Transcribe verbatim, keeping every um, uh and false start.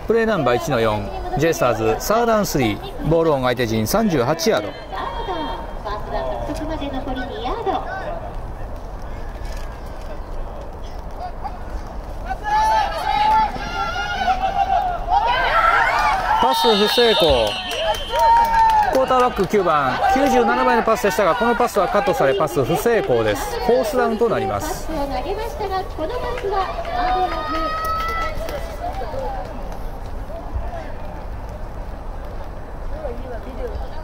プレーナンバーいちのよん、ジェイスターズサーダウンスリー、ボールオン相手陣さんじゅうはちヤード。パス不成功。クォーターバックきゅうばん、きゅうじゅうななばいのパスでしたが、このパスはカットされパス不成功です。フォースダウンとなります。 Video